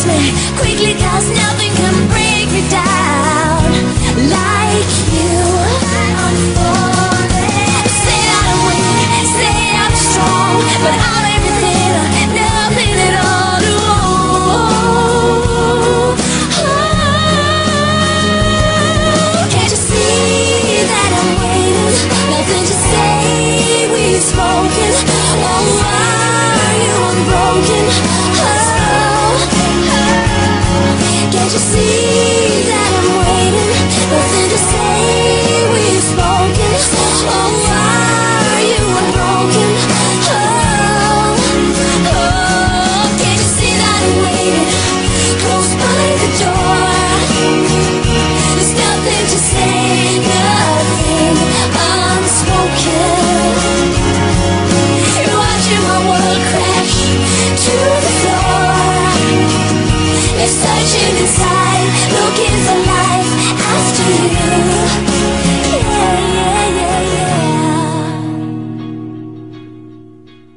release me quickly, 'cause nothing can break me down like you. I'm falling. Say that I'm weak, say I'm strong, but I'm everything, nothing at all. Can't you see that I'm waiting? Nothing to say, we've spoken. Oh, are you unbroken? Oh, can't you see?